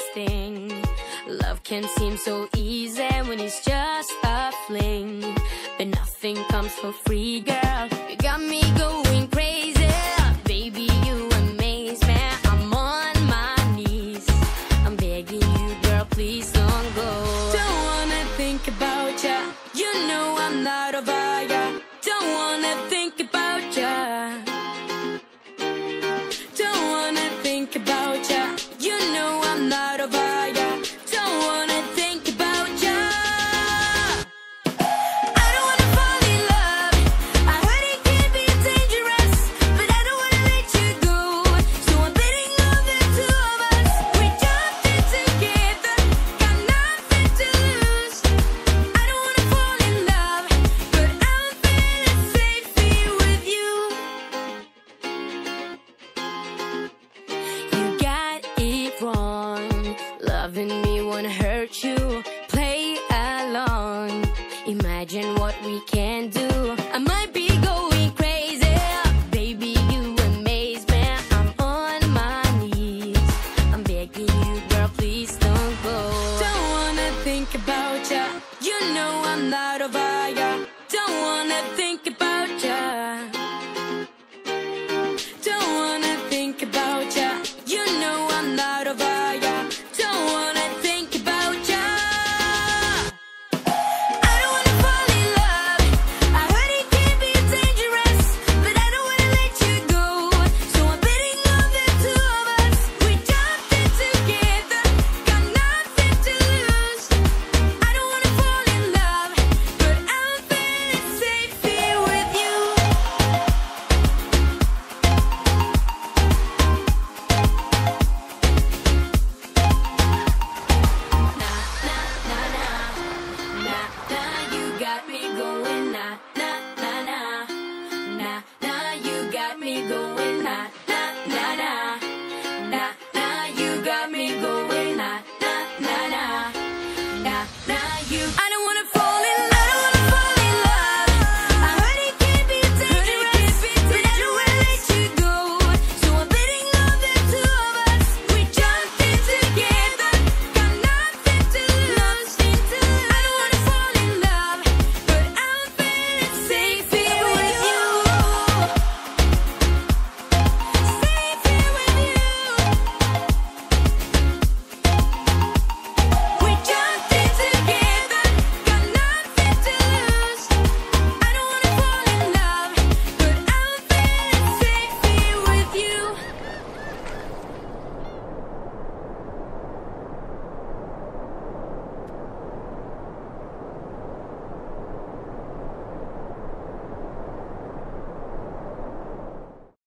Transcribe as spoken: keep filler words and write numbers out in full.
sting. Love can seem so easy when it's just a fling, but nothing comes for free, girl. You got me going crazy, baby, you amaze me. I'm on my knees, I'm begging you, girl, please don't go. Don't wanna think about ya, you know I'm not over ya. Don't wanna think about ya. Don't wanna think about ya, you know I'm not over ya. Don't wanna think about ya. I don't wanna fall in love, I heard it can be dangerous, but I don't wanna let you go. So I'm betting on the two of us. We jumped in together, got nothing to lose. I don't wanna fall in love, but I'm feeling safe here with you. You got it wrong, loving me won't hurt you. Play along, imagine what we can do.